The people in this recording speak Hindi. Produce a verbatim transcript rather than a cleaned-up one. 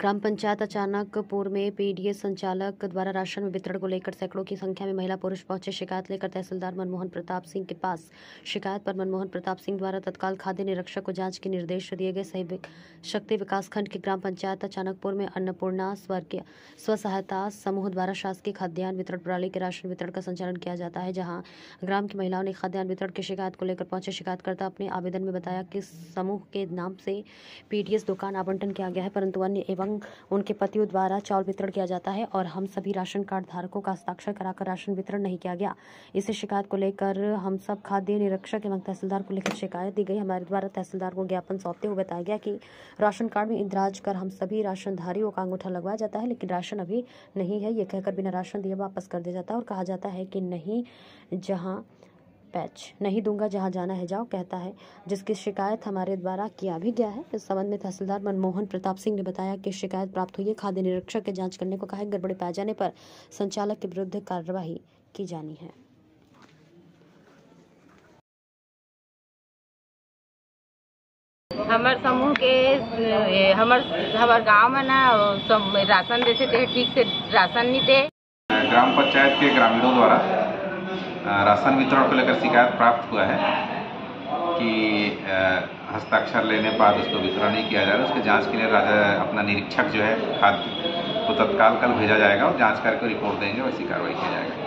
ग्राम पंचायत अचानकपुर में पीडीएस संचालक द्वारा राशन वितरण को लेकर सैकड़ों की संख्या में महिला पुरुष पहुंचे। शिकायत लेकर तहसीलदार मनमोहन प्रताप सिंह के पास। शिकायत पर मनमोहन प्रताप सिंह द्वारा तत्काल खाद्य निरीक्षक को जांच के निर्देश दिए गए। सही शक्ति विकास खंड के ग्राम पंचायत अचानकपुर में अन्नपूर्णा स्वर्गीय स्व सहायता समूह द्वारा शासकीय खाद्यान्न वितरण प्रणाली के राशन वितरण का संचालन किया जाता है, जहाँ ग्राम की महिलाओं ने खाद्यान्न वितरण की शिकायत को लेकर पहुंचे। शिकायतकर्ता अपने आवेदन में बताया कि समूह के नाम से पीडीएस दुकान आवंटन किया गया है, परंतु अन्य एवं उनके पतियों द्वारा चावल वितरण किया जाता है और हम सभी राशन कार्ड धारकों का हस्ताक्षर कराकर राशन वितरण नहीं किया गया। इस शिकायत को लेकर हम सब खाद्य निरीक्षक एवं तहसीलदार को लेकर शिकायत दी गई। हमारे द्वारा तहसीलदार को ज्ञापन सौंपते हुए बताया गया कि राशन कार्ड में इंदराज कर हम सभी राशनधारियों का अंगूठा लगवाया जाता है, लेकिन राशन अभी नहीं है। ये कहकर बिना राशन दिए वापस कर दिया जाता है और कहा जाता है कि नहीं जहां पैच नहीं दूंगा, जहां जाना है जाओ, कहता है, जिसकी शिकायत हमारे द्वारा किया भी गया है। इस संबंध में तहसीलदार मनमोहन प्रताप सिंह ने बताया कि शिकायत प्राप्त हुई है। खाद्य निरीक्षक के जांच करने को कहा है। गड़बड़ी पाए जाने पर संचालक के विरुद्ध कार्रवाई की जानी है। हमार समूह के हमार हमार गांव में ना सब राशन देते थे, ठीक से राशन नहीं थे। ग्राम पंचायत के ग्रामीणों द्वारा राशन वितरण को लेकर शिकायत प्राप्त हुआ है कि हस्ताक्षर लेने के बाद उसको वितरण नहीं किया जा रहा है। उसके जांच के लिए अपना निरीक्षक जो है खाद्य को तत्काल कल भेजा जाएगा और जांच करके रिपोर्ट देंगे, वैसी कार्रवाई की जाएगा।